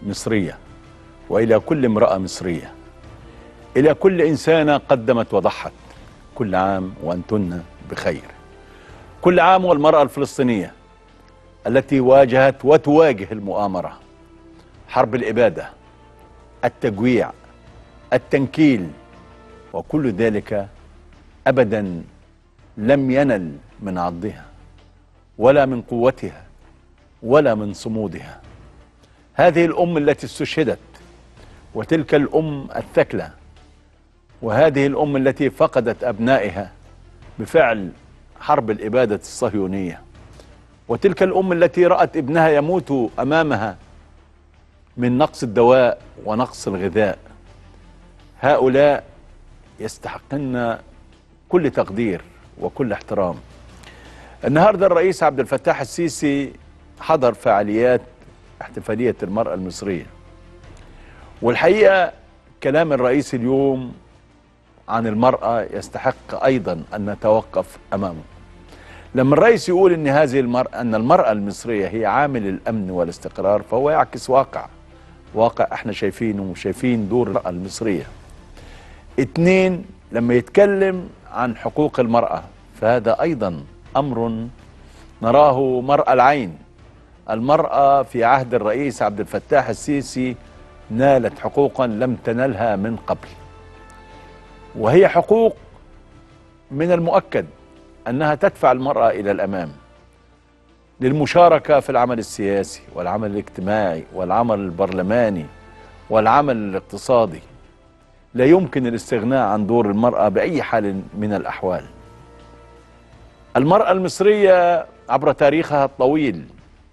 مصرية وإلى كل امرأة مصرية، إلى كل إنسانة قدمت وضحت، كل عام وأنتن بخير. كل عام والمرأة الفلسطينية التي واجهت وتواجه المؤامرة، حرب الإبادة، التجويع، التنكيل، وكل ذلك أبدا لم ينل من عضها ولا من قوتها ولا من صمودها. هذه الأم التي استشهدت، وتلك الأم الثكلى، وهذه الأم التي فقدت أبنائها بفعل حرب الإبادة الصهيونية، وتلك الأم التي رأت ابنها يموت أمامها من نقص الدواء ونقص الغذاء. هؤلاء يستحقن كل تقدير وكل احترام. النهارده الرئيس عبد الفتاح السيسي حضر فعاليات احتفالية المرأة المصرية، والحقيقة كلام الرئيس اليوم عن المرأة يستحق أيضا أن نتوقف أمامه. لما الرئيس يقول أن أن المرأة المصرية هي عامل الأمن والاستقرار، فهو يعكس واقع احنا شايفينه وشايفين دور المرأة المصرية. اتنين، لما يتكلم عن حقوق المرأة فهذا أيضا أمر نراه مرأى العين. المرأة في عهد الرئيس عبد الفتاح السيسي نالت حقوقا لم تنلها من قبل، وهي حقوق من المؤكد أنها تدفع المرأة إلى الأمام للمشاركة في العمل السياسي والعمل الاجتماعي والعمل البرلماني والعمل الاقتصادي. لا يمكن الاستغناء عن دور المرأة بأي حال من الأحوال. المرأة المصرية عبر تاريخها الطويل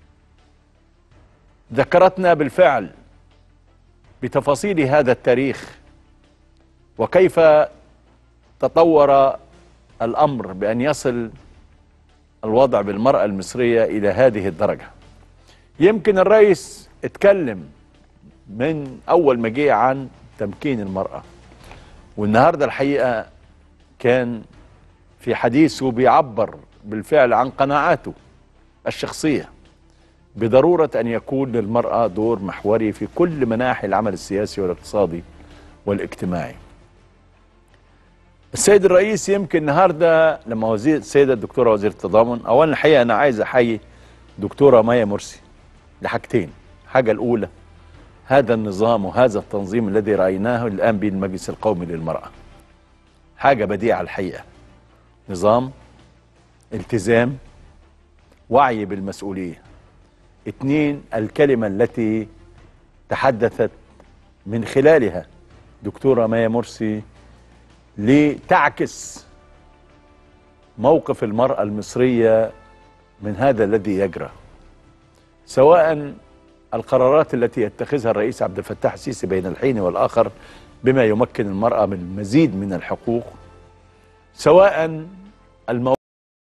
ذكرتنا بالفعل بتفاصيل هذا التاريخ، وكيف تطور الأمر بأن يصل الوضع بالمرأة المصرية إلى هذه الدرجة. يمكن الرئيس اتكلم من أول ما جه عن تمكين المرأة، والنهاردة الحقيقة كان في حديثه بيعبر بالفعل عن قناعاته الشخصية بضرورة أن يكون للمرأة دور محوري في كل مناحي العمل السياسي والاقتصادي والاجتماعي. السيد الرئيس يمكن النهارده لما السيدة الدكتورة وزيرة التضامن، أولا الحقيقة أنا عايز أحيي دكتورة مايا مرسي لحاجتين. الحاجة الأولى هذا النظام وهذا التنظيم الذي رأيناه الآن بالمجلس القومي للمرأة، حاجة بديعة الحقيقة. نظام، التزام، وعي بالمسؤولية. اتنين، الكلمة التي تحدثت من خلالها دكتورة مايا مرسي لتعكس موقف المرأة المصرية من هذا الذي يجرى، سواء القرارات التي يتخذها الرئيس عبد الفتاح السيسي بين الحين والآخر بما يمكن المرأة من المزيد من الحقوق، سواء